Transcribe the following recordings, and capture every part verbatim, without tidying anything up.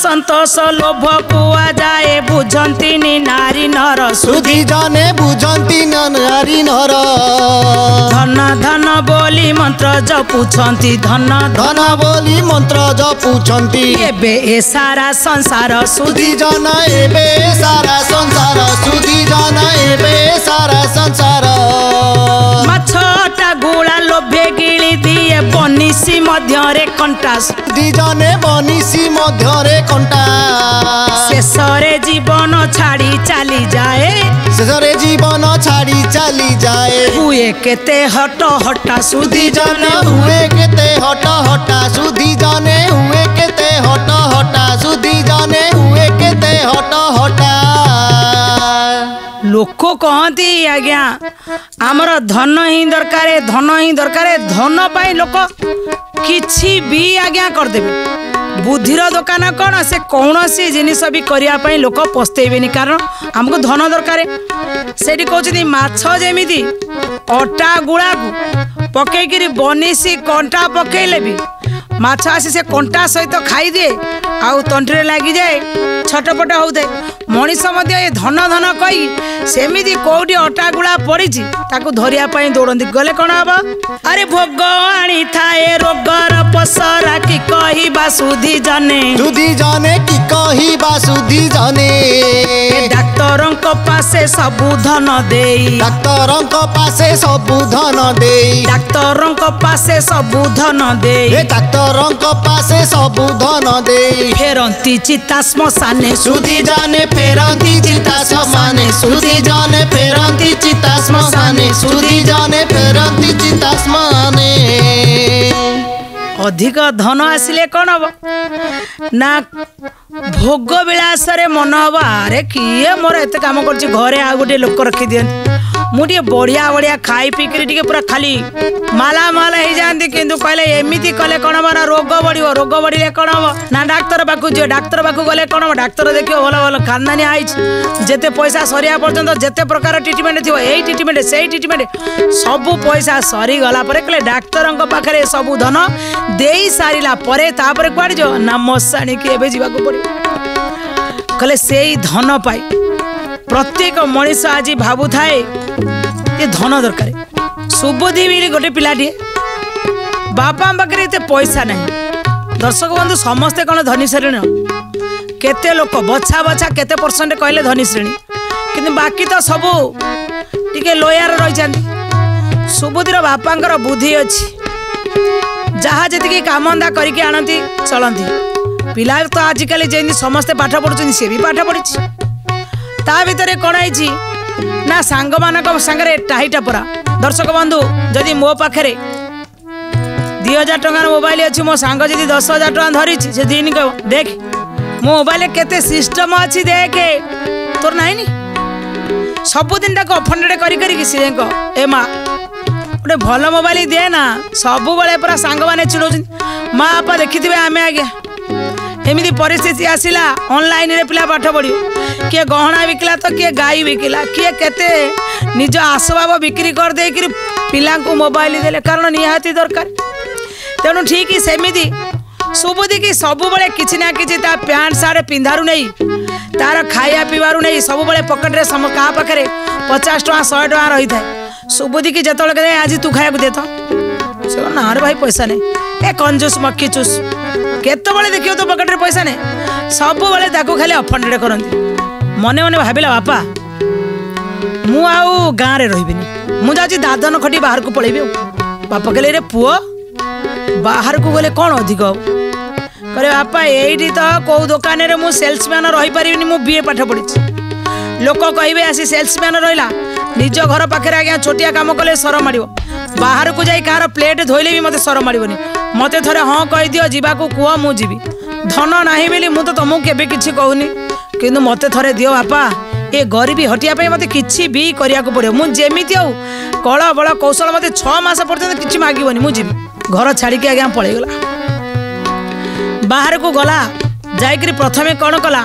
सन्तोष लोभ कुआ जाए बुझंती नारी नर सुधी जाने बुझंती नारी नर धन धन बोली मंत्र जपुछंती धन धन बोली मंत्र जपुछंती एबे ए सारा संसार सुधी जन एबे सारा संसार सुधी जन एबे सारा संसार माछटा गुड़ा लोभे गिली दिए बनिसी मध्यरे कंटा सुधी जने बनिसी मध्यरे कंटा शेषरे जीवन छाड़ी चली जाए शेषरे जीवन छाड़ी चली जाए हुए केते हट हटा सुधी जन हुए केते हट हटा सुधी जने हुए केते हट हटा सुधी जने हुए केते हट हटा लोक कहती आज्ञा आमर धन ही दरकार धन ही दरकार धन पाई लोक किछि भी आज्ञा करदेबे बुद्धिर दुकान कौन से कौन सी जिनिस भी करने लोक पस्तेबेनी कारण आमको धन दरकार से कहते माछ जमीती अटा गुड़ा को पकईकि बनिसी कंटा पकईले भी माछ आसी से कंटा सहित खाई दिए आउ तंटी लगी जाए छटपट होता मनीष ये धन धन कही सेमिति कोठी अटा गुड़ा पड़ी धरिया दौड़ती गले कौन हम अरे भोग आनी थाए रोगर पसरा कि कहवा सुधी जने सुधी जने कि कहवा सुधी जने डाक्तर पासे सबु धन देई डाक्तर पासे सबु धन देई डाक्तर पासे सबु धन देई डाक्तर पासे सबु धन देई फेरंती चिता श्मशाने सुधी जाने फेरंती चिता श्मशाने सुधी जाने फेरंती चिता श्मशाने सुधी जाने फेरंती चिता श्मशाने अधिक धन आसिले कौन हम ना भोग विलास मन हम अरे किए मोर एत काम कर घरे आ गोटे लोक रखी दिखती मुझे बढ़िया बढ़िया खाई पीकर पूरा खाली माला माला हो जाती किंतु कहले एमती कले कौन हम ना रोग बढ़ो रोग बढ़े कौन हम ना डाक्तर पाक जी डाक्तर पाक गले कौन हम डाक्तर देख भल भल खानदानी आई जिते पैसा सरिया पर्यंत जिते प्रकार ट्रिटमेंट थी यही ट्रिटमेंट से ट्रिटमेंट सबू पैसा सरीगला कहले डाक्तर पाखे सबू धन दे सारा पर कौड़ जो ना मशाणी की एवं जावाक पड़ो कहले से धन पाई प्रत्येक मनीष आज भावु थाए ये धन दरकार सुबुद्धि भी गोटे पिलाटे बापा पाखे एत पैसा ना दर्शक बंधु समस्ते कौन धनी श्रेणी केते लोक बछा बछा केते परसेंट कहले धनी श्रेणी किंतु बाकी तो सबू टिके लोयार रही सुबुद्धिर बापांकर बुद्धि अच्छी जहाँ जी कामंदा करके आनती चलती पिला तो आजिकल जमी समस्ते पाठ पढ़ुं सी भी पाठ पढ़ी ता भितर कौन है ना सांग मान सागर टाहीटा परा दर्शक बंधु जदि मो पाखे दि हजार टंकार मोबाइल अच्छी मो सांग जी दस हजार टाँग धरी से दिन कह देख मो मोबाइल केते सिस्टम अच्छी देखे तोर ना सबुदिन अफंडेड कर सी ए माँ गोटे भल मोबाइल दिए ना सब बड़े पूरा सांग मैंने चिड़ौ माँ बापा देखी आम आज्ञा एमती परिस्थिति आसला ऑनलाइन रे पिला पाठ पढ़ किए गहना बिकला तो किए गाई बिकला किए केते निज आसबाब बिक्री कर दे पिला मोबाइल देले कारण निहाती दरकार तेणु ठीक सेमिति सुबुद्धि की सब बड़े किसी ना कि पैंट सार्ट पिंधारू नहीं तार खाया पीबारू नहीं सब बड़े पकेट रे क्या पाखे पचास टका शहे टका रही था सुबुद्धि की जिते कहते आज तू खाया दे तो से ना रे भाई पैसा नहीं ए कंजूस मक्की चूस केत बड़े देखियो तो पकेट रे पैसा नहीं सब बड़े खाली अफंडेड करती मने मने भाविला बापा मु आउ गाँव रे रही मुझे दादन खटी बाहर को पलैबी बापा कहले रे पुओ बाहर को गले कौन अधिक करे बापा यही तो कौ दुकान रे मु सेल्समैन रही पारिनी मु बीए पाठ पढ़ी लोक कहे आसी सेल्समैन रहा निज घर पाखे आज्ञा छोटिया काम कले सर माड़ो बाहर को जाई कार प्लेट धोइले भी मते सर माड़ोनी मते थरे हाँ कही दियो जीवाकू कुह मु जीवी धन नाही बेली मु तो तुमको केबे किछि कहूनी किंतु मते थरे दियो बापा ए गरीबी हटिया पे मते किछि भी करिया को पड़ो मु जेमिति आउ कळ बळ कौशल मते छह मास पर्यंत किछि मागिबनी मु जीवी घर छाड़ी के आज्ञा पळै गला बाहर को गला जाइकरी प्रथमे कौन कला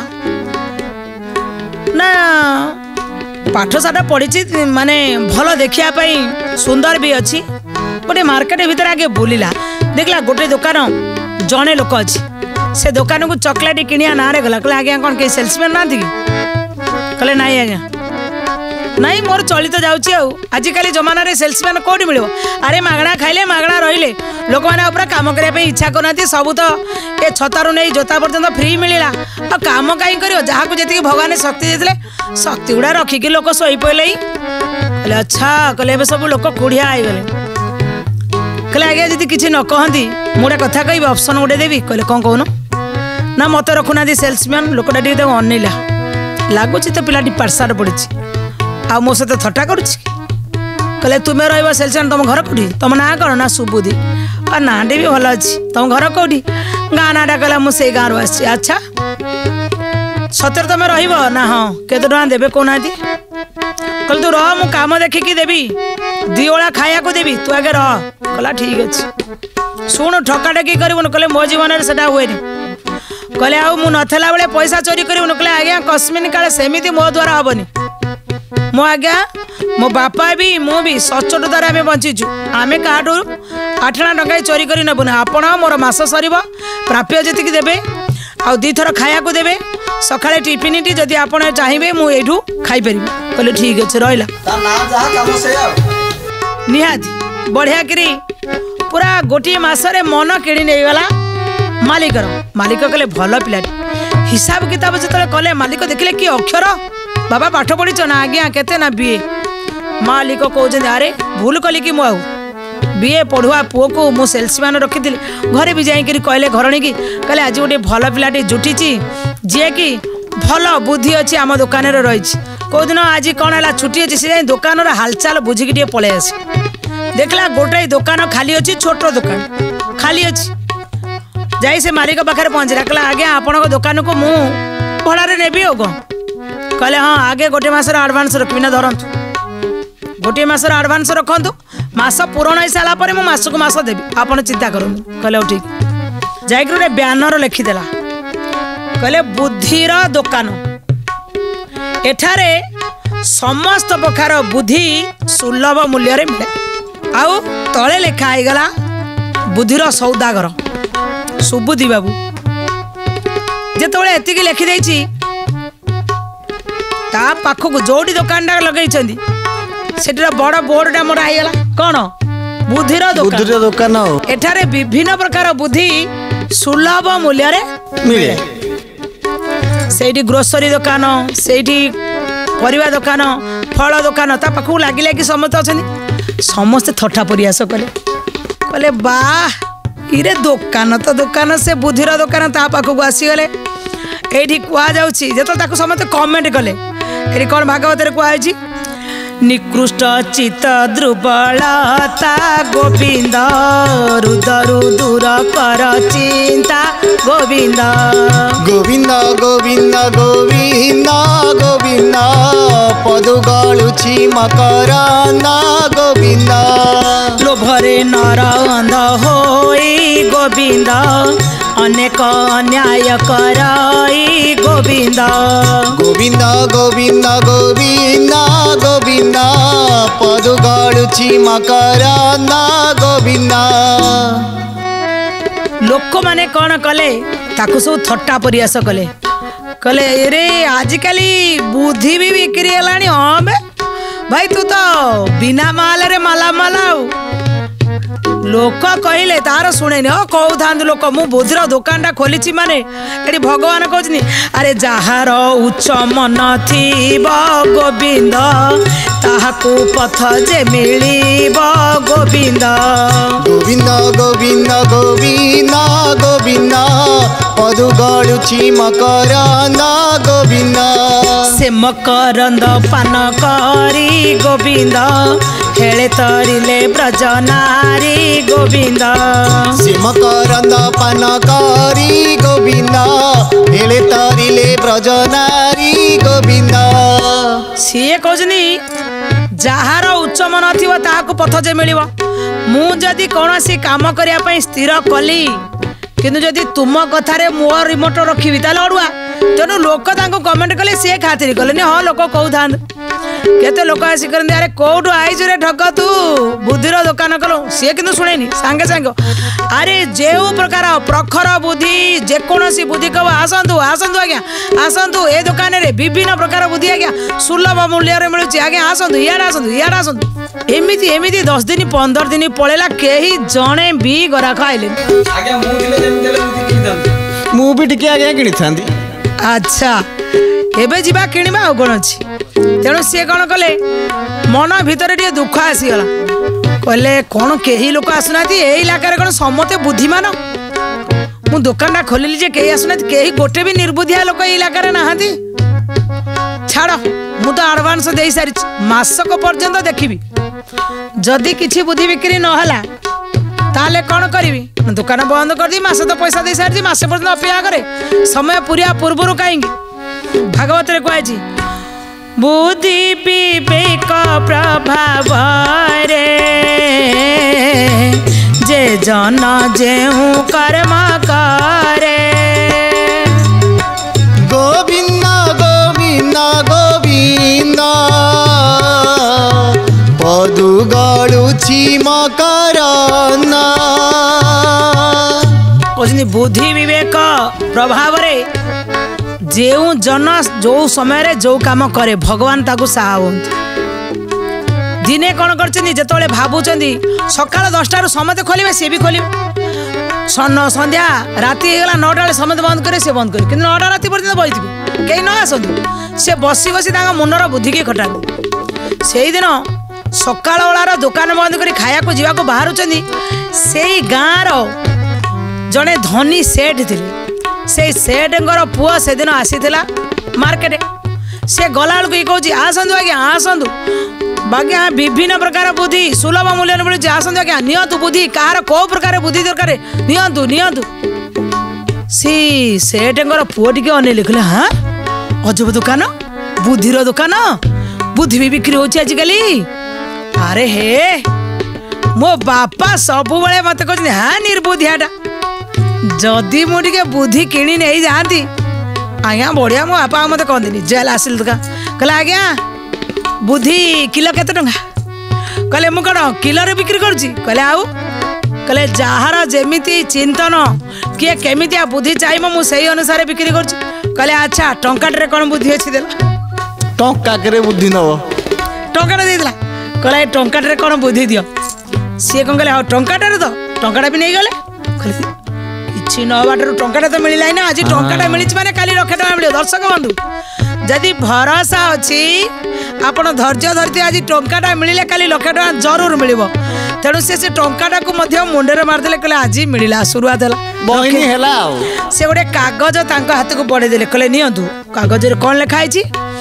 ना पाठशाठ पढ़ी माने भल देखापी सुंदर भी अच्छी गोटे मार्केट भितर आगे बुलिला देखला गोटे दुकान जड़े लोक अच्छी से दुकान को चॉकलेट किनिया ना रे गला कहले आज्ञा कौन के सेल्समैन ना थी कहले नाई आज्ञा नाई मोर चली तो जाऊँ आजिकल जमाना रे सेल्समैन कौटी मिल अरे मागणा खाइले मागणा रहिले लोक मैंने काम करने इच्छा करना सब तो ये छतारू नहीं जोता पर्यटन फ्री मिलला आ काम कहीं कर जहाँ को जी भगवान शक्ति देते शक्ति गुड़ा रखिकी लोक शोई पड़े कहले अच्छा कहले सब लोक कुड़िया आईगले कहले आज्ञा जी किसी न कहती मुझे कथा कह ऑप्शन गोटे देवी कहले कौन कहून ना मत रखुना सेल्समैन लोकटा टे अनेला लगुच तो पिलाटी पाठशाठ पड़ी आ मो सहित थट्टा करुच्ची कहले तुम्हें रही सेल्समैन तुम घर कौटी तुम ना कौन ना सुबुद्धि और नाटे भी भल अच्छी तुम घर कौटी गाँ नाटा कहला मुझे गाँव आसी अच्छा सतर तुम रहा हाँ केते टଙ୍କା देवे कहना कहले तू रह मु काम देखिकी देवी दी ओला खाया को देवी तू आगे रह कहला ठीक अच्छे शुणु ठका ठकी करूँ कहले मो जीवन से हुए कहले आउ मु नथला बेले पैसा चोरी करूँ कहले आज्ञा कस्मिन काले सेमिति मो द्वारा हेनी मो आज्ञा मो बापा भी मु भी सचोट द्वारा आम बंचीचु आम क्या आठना टंका चोरी कर नबुना आपण मोर मास सर प्राप्य जी देवे आउ दी थर खाया को देवे सकाଳେ टिफिन टी जदि आपण चाहिए मुझू खाईपर कहले ठीक अच्छे रहा निहाती बढ़िया करी पूरा गोटे मसरे मन किणी नहीं गला मालिकर मालिक कहले भल पिलाटी हिसाब किताब जो कले मालिक देखले कि अक्षर बाबा पाठ पढ़ीच ना आज्ञा केते ना बीए मालिक कहते अरे भूल कली कि मुझ बीए पढ़ुआ पुओ को मु सेल्समैन रखी घरे भी जाइए कहले घरणी की कहले आज गोटे भल पिलाटी जुटी जी कि भल बुद्धि अच्छी आम दुकान रही कौदिन आज कौन है छुट्टी अच्छी से दुकान हालचाल बुझिकी टे पलि आस देखला गोटे दुकान खाली अच्छी छोट दुकान खाली अच्छी जाई से मालिक पाखे पहुँचला कहला आज्ञा आपण दुकान को मु भड़े नेबी आ कौन कहले हाँ आगे गोटे मसर आडभांस रखी ना धरतु गोटे मसर आडभांस रखु मास पूरण हो सारा पर मस को मस देवी आपड़ चिंता करूँ कहले ठीक जाइक गोटे ब्यानर लिखिदेला कहले बुद्धिर दुकान एठारे समस्त प्रकार बुद्धि सुलभ मूल्य मिले आउ तले लेखा आईगला बुद्धिर सौदागर सुबुद्धि बाबू जिते एतिकी लिखिदे ता पाखक जोड़ी दुकान लगे से बड़ बोर्डा मोर आईगला कौन बुद्धिर बुद्धिर दुकान एठारे विभिन्न प्रकार बुद्धि सुलभ मूल्य मिले सेठी ग्रोसरी दुकान सेठी परिवा दुकान फल दुकान ता पाखक लगी लगी समस्त अच्छा समस्ते थट्टा प्रयास कले कहले बाह इरे दुकान तो दुकान से बुद्धिर दुकान ता पाखक आसीगले ये कहुच्छी जो समस्त कमेंट कले ये कौन भागवत कहुच्छी निकृष्ट चित दुर्बलता गोविंद रुदरु दूर कर चिंता गोविंद गोविंद गोविंद गोविंद गोविंद पदु गलुछि मकरंद गोविंद लोभरे नर अंध होई गोविंद अनेक अन्याय कराई गोविंद गोविंद गोविंद गोविंद गोविंद पदु गलुछि मकरंद गोविंद लोक माने कौन कले ताकू सब थट्टा प्रयास कले कले रे आजिकल बुद्धि भी बिक्री है हाँ बे भाई तू तो बिना माल रे माला माला लोक कहले तार शुणे हो कहू था लोक मु बुद्धिर दुकान टा खोली माने ये भगवान कहते अरे जार उच्च मन थी गोविंद ताहाकू पथ जे मिलिब गोविंद गोविंद गोविंद गोविंद गोविंद पदु गलुछि मकरंद गोविंद से मकरंद पान करी गोविंद हेले तरिले ब्रज नारी गोविंद से मकरंद पान करी गोविंद हेले तरिले ब्रज नारी गोविंद सीए कहनी जार उच्च मन थी ताकू पथ जे मिल मुझे कौन सी काम करने स्थिर कली किंतु जदि तुम कथार मो रिमोट रखी ताले अड़ुआ तेणु लोक कमेंट कले सी खातिर कले हाँ लोक कहू था केते लोक आसी करते अरे कोठू आईचु रे ठक तू बुद्धिर दुकान कलु सी कि शुणेनि सांगे सांगे अरे जो प्रकार प्रखर बुद्धि जेकोसी बुद्धि कह आसतु आसतु आज्ञा आसतु ए दुकान रे विभिन्न प्रकार बुद्धि आज्ञा सुलभ मूल्य मिलूँ आज्ञा आसतु इे आसतु इे आसतु एमती एमती दस दिन पंदर दिन पलैला कहीं जड़े भी गराख आइले मु भी टिके आज्ञा किनी थांदी अच्छा एबे जीवा किणवा आ कौन अच्छी तेणु सी कौन कले मन भितर टे दुख आसीगला कहले कौन कहीं लोक आसुना ये इलाकार कौन समते बुद्धिमान मु दुकान खोलिली जे कहीं आसुना कहीं गोटे भी निर्बुद्धिया लोक इलाकार नहांती छाड़ मु तो आडभांस दे सारी मासक पर्यंत देखी जदि किछि बुद्धि बिक्री नहला ताले कौन करी दुकान बंद कर दी मास तो पैसा दे सारी मास पर्यंत अपेक्षा करे समय पूरा पूर्व कहीं भागवत रे कहछि बुद्धि विवेक प्रभाव रे जे जन जेहू कर्म करे गोविंद गोविंद गोविंद पदु गड़ुछि मकरना कहते बुद्धि विवेक प्रभाव रे जो जन जो समय जो काम करे भगवान ताकू साहा दिने कौन कर भावुं सकाल दसटा समते खोलेंगे सी भी खोलेंगे संध्या राति नौटा समते बंद करे सी बंद करे कि नौटा राति पर्यटन बही कहीं न आसतु सी बसी बसी मुनर बुद्धि की खटा से दिन सकाल बेलार दुकान बंद कर खाया जावाक बाहर से गाँव जड़े धनी सेठ थे से सेठर पुआ से दिन आसी मार्केट से गला बेलू ये कौन आसतु आज्ञा आसतु आज्ञा विभिन्न प्रकार बुद्धि सुलभ मूल्य मिलूँ आसतु आज्ञा नियंतु बुद्धि कहार कौ प्रकार बुद्धि दरकार नियंतु नियंतु सी सेठर पुआ टी अनेले कहले हाँ अजब दुकान बुद्धिर दुकान बुद्धि भी बिक्री होची आजिकली अरे हे मो बापा सबु बळे मते कहते हाँ निर्बुद्धियाटा जदि मुझे बुद्धि किणी नहीं जाती आज्ञा बढ़िया मो बापा मत कहते जेल आसिल दुकान कहले आज्ञा बुद्धि किलो केते टंका कहले मु कौन किलो रे बिक्री करुची कहले आउ कहले जार जेमिति चिंतन किए केमितिया बुद्धि चाहिए मु सही अनुसार बिक्री करुची कहले अच्छा टंकाटे कौन बुद्धि अच्छी देला टंका करे बुद्धि नब टंकाटा देला कहले टंकाटे कौन बुद्धि दियो सी कौन कहले टंकाटे तो टंकाटा भी नहीं गले कहले किसी न बाटर टंकाटा तो मिलला ना आज टंकाटा मिली माने काली लक्ष टका मिल दर्शक बंधु जदि भरोसा अच्छी आपण धैर्य धरती आज टंकाटा मिले काली लक्ष टका जरूर मिल तेणु से से टंकाटा को मुंडे मारदे कहले आज मिलला शुरुआत है से गोटे कागज हाथ को बढ़ेदे कहले नियंतु कागज कौन लिखाई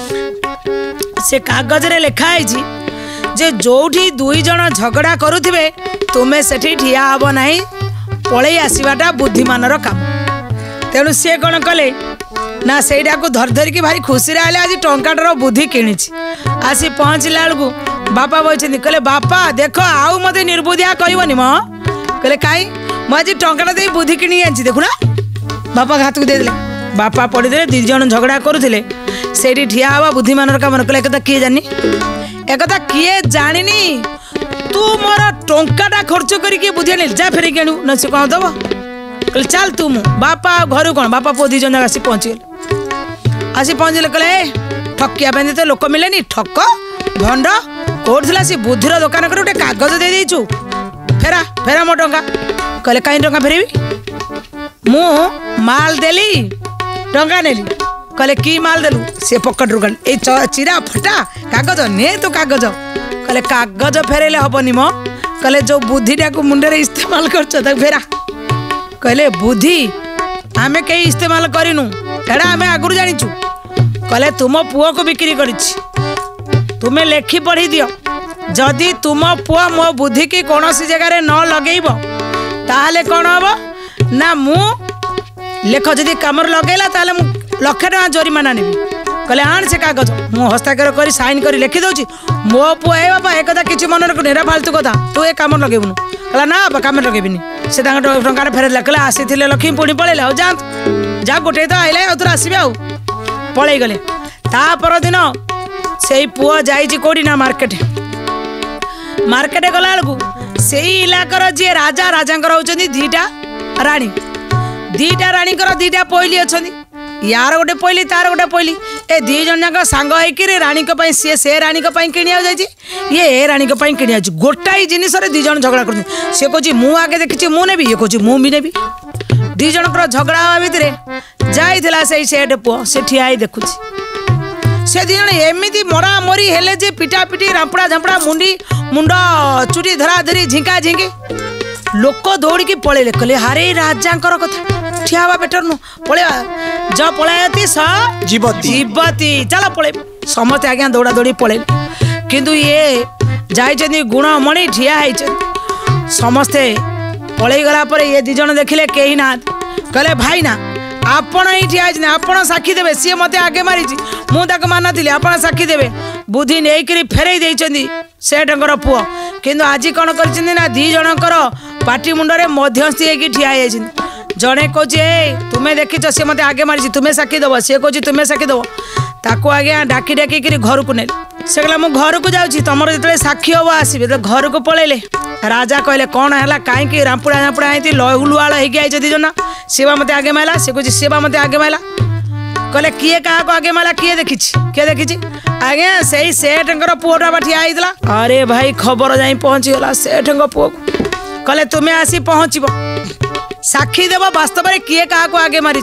से कागज रे लिखाई जे जोठी दुई जन झगड़ा करुथिबे तुमे सेठी ठिया हबो नाही पळै आसीबाटा बुद्धिमानर काम तेणु सी कौन कले ना सेटा को धर धर की भारी खुशी आले आज टंकाटर बुद्धि किणिछि आसी पहुँचला बेलू बापा बही कहले बापा देख आउ मत निर्बुद्धिया कहबनी म कहले कहीं मुझे टंकाटा दे बुद्धि किणी आनी देखुना बापा हाथ को देदेले बापा पढ़ीदे दी जन झगड़ा करुले से ठिया हवा बुद्धिमान काम कहले एक किए जानी एक किए जानी तू मोर टंकाटा खर्च करके बुद्धि आनी जा फेरिक आणु न से कौन दब कहले चल तू मु बापा घर कौन बापा पुओ दी जन आसी पहुँचीगले आसी पहुँचले कहले ठकिया पे तो लोक मिलेनी ठक भंड कौट थी सी बुद्धिर दुकान कर गोटे कागज दे देचु फेरा फेरा मो टंका कहले कहीं टंका फेरबी मु माल देली टंका नेली कहले की माल देलु से पकेट रू ए चिरा फटा कागज ने तो कागज कहले कागज फेरेले हबनी मो कहले जो बुद्धिटा को मुंडे इस्तेमाल करछ फेरा कहले बुद्धि आमे कई इस्तेमाल करिनु एड़ा आमे आगुर जानिछु कहले तुम पुओ को बिक्री करिछि तुम्हें लेखि पढ़ी दियो जदि तुम पुआ मो बुद्धि की कौन सी जगह न लगेब ताहले कौन हम ना मु लेख जदि कम लगेला ताहले मु लक्ष टका जोरिमाना नेबी कहले आण से कागज मु हस्ताक्षर कर साइन कर लिखि दउची मो पुआ ए बाबा एक कथा किछि मन रख नेरा फालतू कथा तू ए काम लगेबुनु कहला ना बाबा काम लगेबिनी से टंका फेरला कहले आसीथिले लक्ष्मी पुणी पळेले आ जा जा गोटे तो आइले आ तोर आसीबे आ पळेई गले ता पर दिन से पुओ जाइछि कोडी ना मार्केट मार्केट गला बेलू से इलाकार जी राजा राजांकर होचंदी दीटा रानी दीटा रानी दीटा पहली अच्छा यार गोटे पहली तार गोटे पहली ए दी जन जाक सांग होकर रानी सी से रानी किणा जाइए ये ए रानी किणा गोटाई जिनस दी जन झगड़ा कर सी कह मु आगे देखी मु नेबी ये कह मु भी नेबी दी जनकर झगड़ा हवा भितर जाइला से सेठ पुओ से ठिया देखुची से दी जन एमती मरा मरी हेले जे पिटा पिटी रांपड़ा झांपड़ा मुंडी मुंड चुटी धरा धरी झिंका झिंकी लोक दौड़ी पलैले कहले हारे राजांकर कथा ठिया हवा बेटर नु पलैया ज पलायती स जीवती जीवती चल पलै समस्त आज्ञा दौड़ा दौड़ी पलैले किंतु ये जाइछन्ती गुणमणि ठिया होइछन्ती समस्ते पलै गला पर ये दी जन देखिले केही ना कहले भाई ना आपण ही ठिया होइछन आपण साक्षी देबे सी मते आगे मारी मु ताको मानथिली आपण साक्षी देबे बुद्धि नेइकरी फेरई देइछन्ती सेठंकर पुओ किंतु आज कौन कर ना दी जनकर पाटी मुंडरे मध्यस्थी होगी ठिया जड़े कौच तुम्हें देखीच सी मत आगे मारी तुम्हें साक्षी दब सी कौच तुम्हें साक्षी दब ताको आज्ञा डाकी डाकी घर को ने से कहला मु घर को जाऊँ तुम जो साक्षी हम आसबे तो घर को पलैले राजा कहले कौन है कहीं रांपुड़ा रांपुड़ा आई लुआल होगी दी जन सेवा मत आगे माला सी कह सेवा मत आगे माला कहले किए क्या आगे माला किए देखी किए देखी आज्ञा से सेठ पुओटा बा ठिया होता अरे भाई खबर जा पहुँची गला सेठ पुओ कहले तुम्हें आसी पहुँचब साक्षी देव वास्तव में किए क्या आगे मारी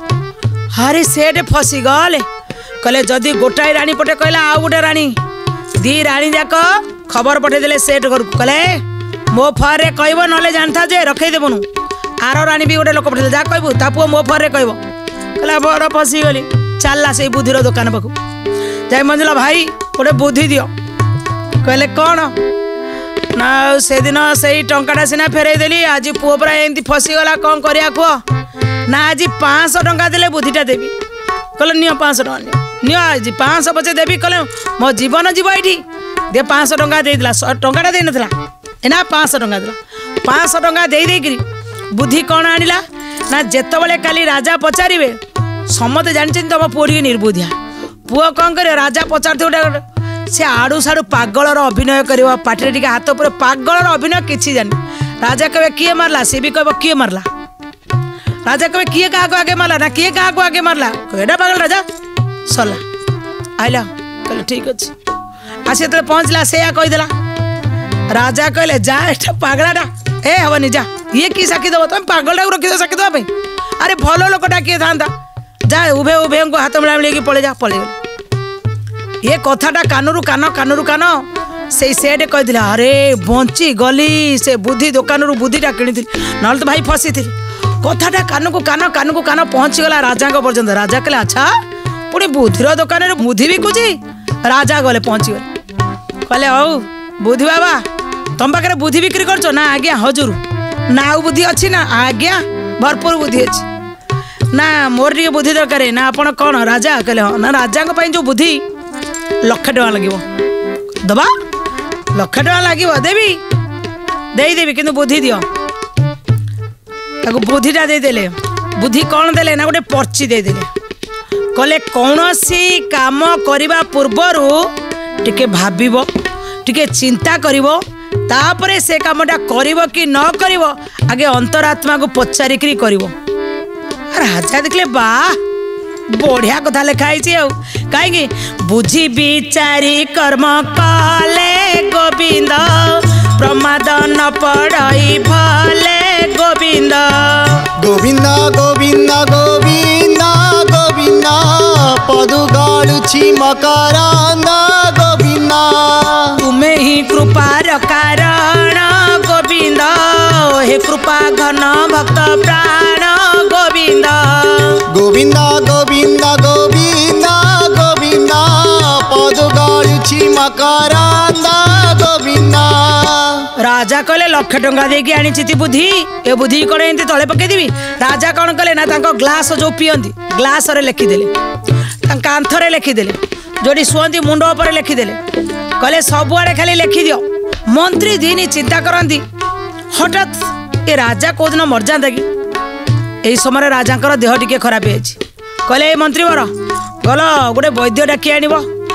हरे सेठ फसी गले कहले जदि गोटाई रानी पटे कहला आउ गोटे रानी दी रानी जाक खबर पठेदेले सेठ घर को कहले मो फर रे कहब ना जानता जे रखईदेवनु आर रानी भी गोटे लोक पठे जा कहबू ता पुओ मो फर रे कहब कहला बड़ फसीगली चलला से बुद्धिर दुकान पाखु जाई मंजुला भाई गोटे बुद्धि दियो कहले कौन ना से दिन से टंकाटा सिना फेरई देली आज पुओ पूरा एमती फसीगला कौन करिया कह ना आज पाँच सौ टंका देले बुद्धिटा देवी कहले नियो पाँच सौ टंका नियो आज पाँच सौ पचे देवी कहले मो जीवन जीव ये दे पाँच सौ टंका देला टंकाटा दे नथिला एना पाँच सौ टंका देला पाँच सौ टंका दे देकरी बुद्धि कौन आनिला ना जेतबेले काली राजा पचारे समते जानी तुम पुओ टी निर्बुद्धिया पुओ कौन कर राजा पचार गोटे से आड़ू साड़ू पागलर अभिनय कर पाटे टे हाथ पर पागलर अभिनय किसी जानी राजा कहे किए मारला सी भी कह किए मारला राजा कहे किए क्या आगे मारला ना किए क्या आगे मारला एटा पागल राजा सरला आइला कहले ठीक अच्छे आसी जो पहुँचला से कहीदेला राजा कहले जा एटा पागलाटा ए हवनी जा ये कि साक्षी दब तुम पागलटा को रखी साक्षी दवाई अरे भल लोकटा किए था जा उभे उभे को हाथ मिला मिले पलि जा पलि ये कथाटा कानरू कान कानरू कान से सेठ कही अरे बंची गली से बुद्धि दुकान बुद्धिटा किणी ना तो भाई फसी थी कथाटा कान को कान कान को कान पहुँची गला राजा पर्यंत राजा कहले अच्छा पुणी बुद्धिर दुकान बुद्धि बिकुची राजा गले पहुँची गले कहले हौ बुद्धि बाबा तुम पाखे बुद्धि बिक्री करछ ना आज्ञा हजूर ना आउ बुद्धि अच्छी ना आज्ञा भरपूर बुद्धि अच्छी ना मोर टे बुद्धि दरकार ना आपण कौन राजा कहले हाँ ना राजा जो बुद्धि लक्ष टका लगे दबा लक्ष टका लगे देवी देदेवी किंतु बुद्धि दियो ताको बुद्धिटा देदेले बुद्धि कौन देले ना गोटे पर्ची देदेले कहले कौन सी काम करने पूर्वर टिके भाबिबो टिके चिंता करिवो तापरे से कामटा करिवो कि न करिवो आगे अंतरात्मा को पचारिकी करिवो राजा देखले बा बढ़िया कथा लिखाई कहीं बुझी विचारी कर्म कले गोविंद प्रमाद न पड़ई भले गोविंद गोविंद गोविंद गोविंद गोविंद पदु गड़ुछि मकरंद गोविंद तुम्हें ही कृपार कारण गोविंद हे कृपा घन भक्त प्राण गोविंद गोविंद गोविंद गोविंद गोविंद पदु गड़ुछि मकरंद गोविंद राजा कहले लक्ष टंका देकी आनी बुद्धि ए बुद्धि कौन एमती तले पकईदेवी राजा कौन कले ना ग्लास जो पीअती ग्लास रे लिखिदेले कांथरे लिखिदेले जोड़ी शुअती मुंड उपर लिखिदेले कहले सबुआड़े खाली लिखि दियो मंत्री दिन चिंता करती हठात ये राजा कौ दिन मर जाता कि यही समय राजा देह टिके खराब है कहले मंत्री वर गल गोटे वैद्य डाकी आनब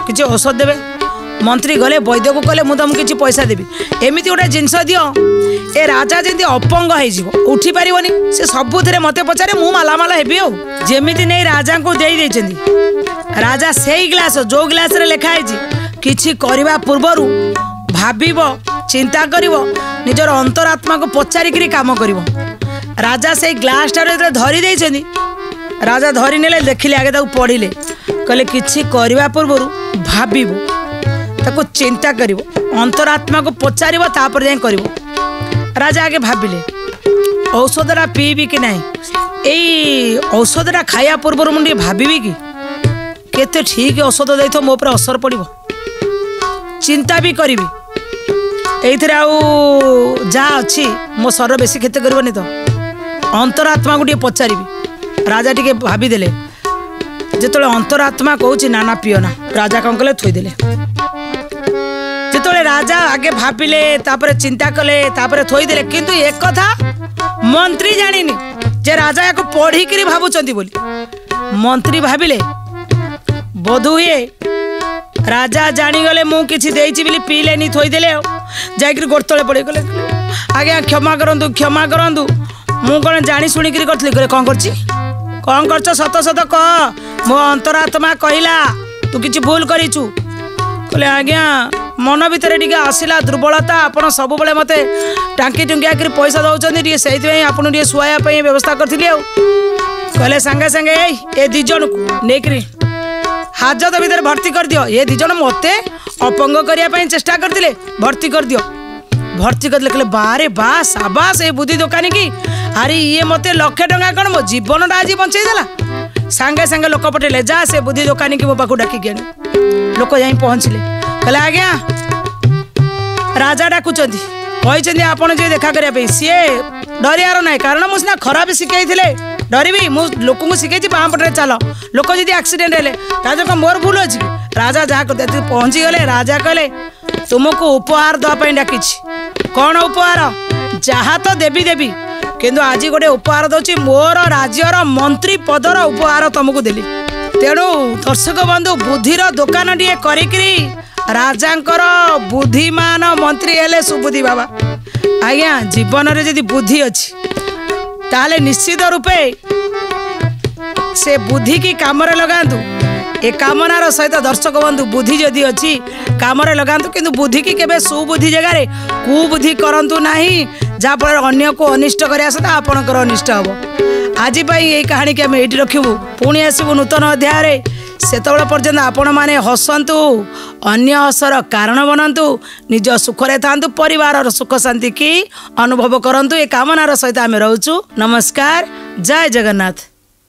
किसी औषध देवे मंत्री गले वैद्य को कहले मुझे तुमको किसी पैसा देवी एमती गोटे जिनस दियो ए राजा जमी अपंग हो उठी पारनि से सबुथ मत पचारे मु मालामाला हेबी आ जमी नहीं राजा को दे राजा से ग्लास जो ग्लास रे लिखाई किछि करबा पूर्वर भाबिब चिंता करिवो निजर अंतरात्मा को पचारिक काम करिवो राजा से ग्लास टारे धरी देइछनी राजा धरी नेले देखिले आगे ताको पढ़िले कहले किछि करबा पूर्वर भाबिबो ताको चिंता करिवो अंतरात्मा को पचारिवो तापर जाय करिवो राजा आगे भाबिले औषधटा पीबी कि नहीं एई औषधटा खाया पूर्वर मुझे भाबिबी कि केते ठीक औषध देइथो मो ऊपर असर पड़िवो चिंता भी करी एइथरे आउ जा अच्छी मो शरीर बेसी क्षति करबनी तो अंतरात्मा को टे पचारि राजा टे भाविदेले जिते अंतरात्मा कहूँ ना ना पियो ना राजा कौन कले थोईदेले जिते राजा आगे भाविले तापर चिंता कले तापर थोईदेले किंतु एक कथा मंत्री जानिनी जे राजा या पढ़ी भावुंट बोली मंत्री भाविले बोध हुए राजा जानीगले मु किसी बोली पीले नी थोईदेले जाकर गोड़ तले पड़े गले आज्ञा क्षमा करंतु क्षमा करंतु मु कौन जानी शुणिकी करी कौन कर कौन कर सत सत कह मो अंतरात्मा कहला तू किसी भूल करीचु कहले आज्ञा मन भितर टे आसला दुर्बलता आपड़ सब बेले मत टाँकी टुंकिया कर पैसा दौरान से आपन टे शुआया व्यवस्था करी कहले सांगे सांगे ए दी जन को लेकर हाजत भीतर भर्ती कर दियो ये दी जन मत अपंग करने चेष्टा करते भर्ती कर दियो भर्ती कर कहले बारे बा साबास ए बुद्धि दुकानी की अरे ये मत लक्षे टंका कौन मो जीवन आज बचेदेला सांगे सांगे लोक पटेले जा से बुद्धि दुकानी की मो पाक डाकिक आनी लोक जा पहुँचले कहले आज्ञा राजा डाकुचंती कहते आपड़ जो देखा करने सी डरियार ना कारण मुझे खराब शिखई डरबी मु लोक शिखई बाँ पटे चल लोक जी एक्सीडेंट हेले राजा मोर भूल अच्छी राजा जहाँ कर पहुँची गले राजा कहले तुमको उपहार दवाई डाकी कौन उपहार जहाँ तो देवी देवी किंतु आज गोटे उपहार दौर मोर राज्यर मंत्री पदर उपहार तुमको देली तेणु दर्शक बंधु बुद्धिर दुकान टे करी राजांकर बुद्धिमान मंत्री हेले सुबुद्धि बाबा आज्ञा जीवन रे यदि बुद्धि अच्छी ताले निश्चित रूपे से बुद्धि की काम लगातु ए कामनार सहित दर्शक बंधु बुद्धि जदि अच्छी काम लगातु किंतु बुद्धि की केबे सुबुद्धि जगार कुबुद्धि करंतु नाही जहाँफल अन्य को अनिष्ट करा सहित आपणकर अनिष्ट हम आज यही कहानी की आम ये रखू पुणी आसबू नूतन अध्याय से पर्यंत आपण मैंने हसतु अन्य हसर कारण बनतु निज सुखरे था परिवार सुख शांति की अनुभव करूँ ये कामनार सहित आम रोचु नमस्कार जय जगन्नाथ।